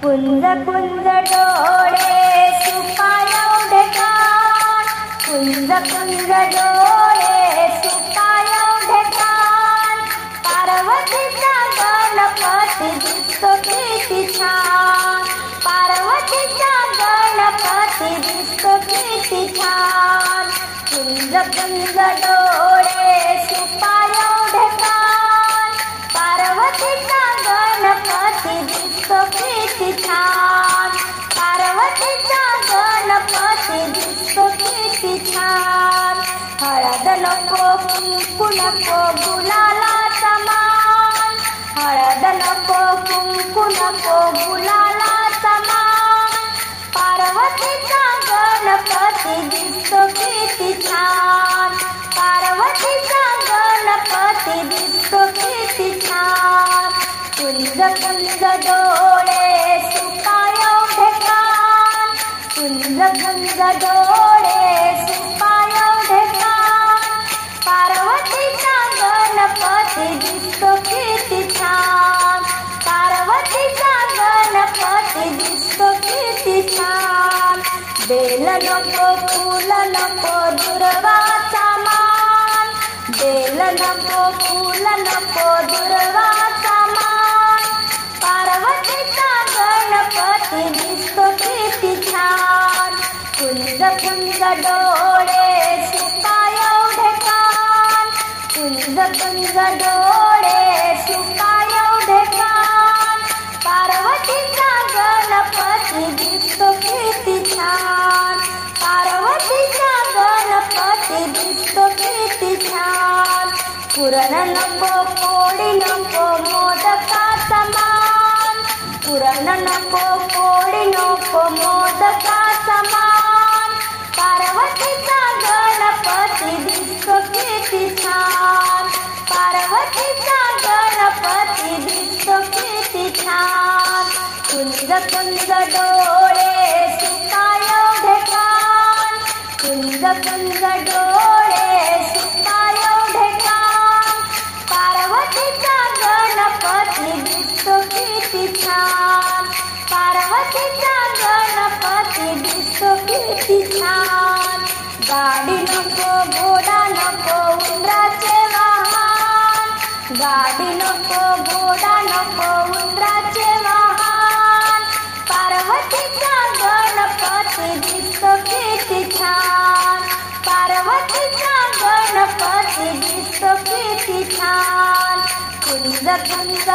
कुंज कुंज डोळे सुपाय एवढे कान, कुंज कुंज डोळे सुपाय एवढे कान, पार्वतीचा गणपती दिसतो किती छान, पार्वतीचा गणपती दिसतो किती छान. कुंज कुंज डोळे सुपाय एवढे कान, पार्वतीचा गणपती दिसतो किती छान, पार्वतीचा गणपती दिसतो किती छान. हळद नको कुंकू नको गुलालाचा मान, हळद नको कुंकू नको गुलालाचा मान, पार्वतीचा गणपती दिसतो किती छान, पार्वतीचा गणपती दिसतो किती छान. कुंज कुंज डोळे सुपाय एवढे कान, कुंज कुंज डोळे सुपाय एवढे कान, पार्वतीचा गणपती दिसतो किती छान, पार्वतीचा गणपती दिसतो किती छान. बेल नको फूल नको दुर्वाचा मान, बेल नको फूल नको दुर्वाचा मान, पार्वतीचा गणपती दिसतो किती छान. कुंज कुंज डोळे सुपाय एवढे कान, कुंज कुंज डोळे सुपाय एवढे कान, पार्वतीचा गणपती दिसतो किती छान, पार्वतीचा गणपती दिसतो किती छान. पुरण नको पोळी नको मोदकाचा मान, पुरण नको पोळी नको मोदकाचा मान, पार्वतीचा गणपती दिसतो किती छान, पार्वतीचा गणपती दिसतो किती छान. कुंज कुंज डोळे सुपाय एवढे कान, कुंज कुंज डोळे सुपाय एवढे कान, पार्वतीचा गणपती दिसतो किती छान, पार्वतीचा गणपती दिसतो किती छान. गाडी नको घोडा नको उंदराचे वाहन, गाडी नको घोडा नको उंदराचे वाहन, पार्वतीचा गणपती दिसतो किती छान, पार्वतीचा गणपती दिसतो किती छान. कुंज कुंज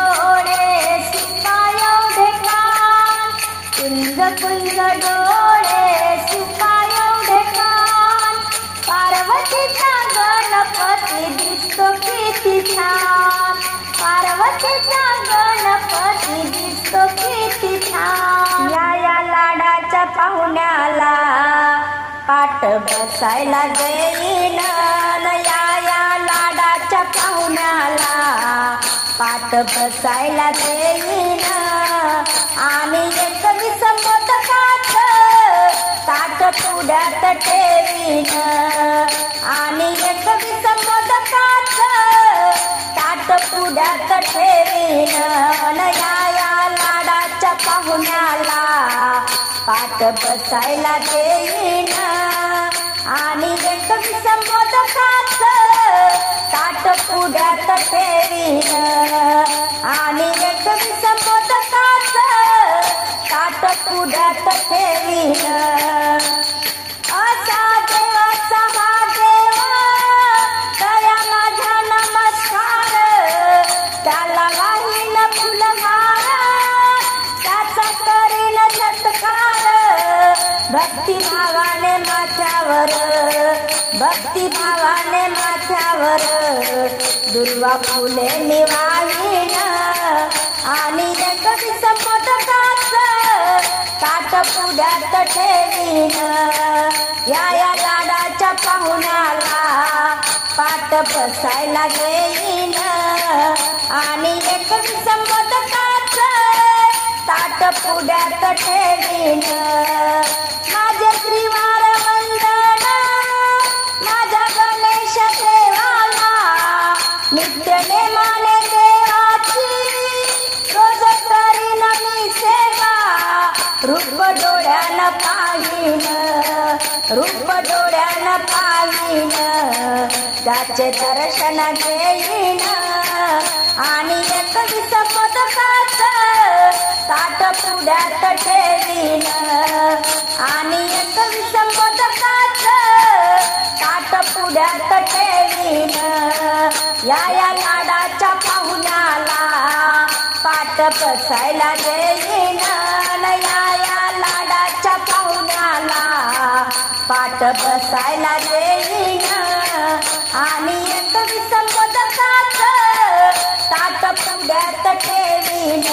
डोळे सुपाय एवढे कान, कुंज कुंज डोळे सुपाय एवढे कान, पार्वतीचा गणपती दिसतो किती छान, पार्वतीचा गणपती दिसतो किती छान. या लाडाच्या पाहुण्याला पाट बसायला देईन, या लाडाच्या पाहुण्याला पाट बसायला देईन, आणि एक विस मोदकाचं ताट पुढ्यात ठेवीन, आणि एक विस मोदकाचं ताट पुढ्यात ठेवीन, या लाडाच्या पाहुण्याला पाट बसायला देईन, आणि एक विस मोदकाचं ताट पुढ्यात ठेवीन, आणि एक विस मोदकाचं ताट पुढ्यात ठेवीन. असा देवाचा हा देवा दया माझा नमस्कार, त्याला वाहीन फुलहार, त्याचा करीन सत्कार, भक्तिभावाने माझ्यावर, भक्तिभावाने माझ्यावर दुर्वा फुले निवाहीन, आणि एक विस मोदकाचं ताट पुढ्यात ठेवीन, या लाडाच्या पाहुण्याला पाट बसायला देईन, आणि एक विस मोदकाचं ताट पुढ्यात ठेवीन. माझे त्रिवार वंदन माझ्या गणेश देवाला, नित्य नेमाने देवाची रोज करीन मी सेवा, डोळ्यानं पाहीन, रूप डोळ्यानं पाहीन, त्याचे दर्शन घेईन आणि 21 मोदकात ताट पुढ्यात ठेवीन आणि 21 मोदकात ताट पुढ्यात ठेवीन. या लाडाच्या पाहुण्याला पाट बसायला देईन, या लाडाच्या पाहुण्याला पाट बसायला देईन आणि 21 मोदकात ताट पुढ्यात ठेवीन.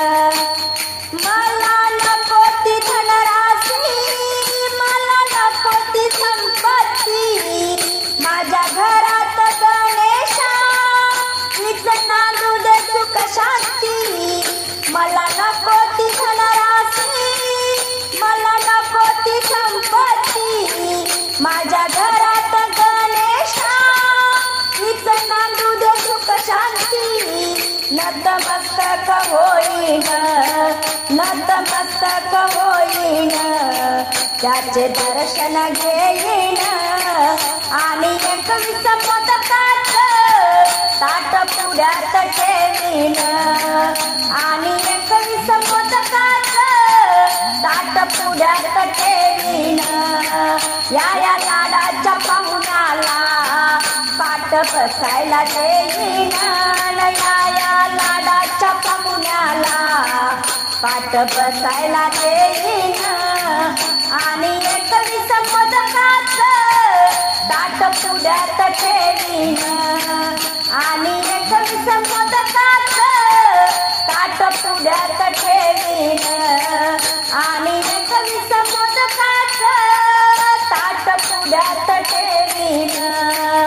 मला नको ती धनराशी, मला नको ती संपत्ती, माझ्या घरात गणेशा हीच नांदू दे सुख शांती. मला नको ती धनराशी, मला नको ती संपत्ती, माझ्या घरात गणेशा हीच नांदू दे सुख शांती. नतमस्तक होईन, नतमस्तक होईन, त्याचे दर्शन घेईन आणि 21 मोदकात ताट पुढ्यात ठेवीन आणि 21 मोदकात ताट पुढ्यात ठेवीन. या लाडाच्या पाहुण्याला पाट बसायला देईन, या लाडाच्या पाहुण्याला पाट बसायला देईन आणि 21 मोदकात ताट पुढ्यात ठेवीन आणि 21 मोदकात ताट पुढ्यात ठेवीन.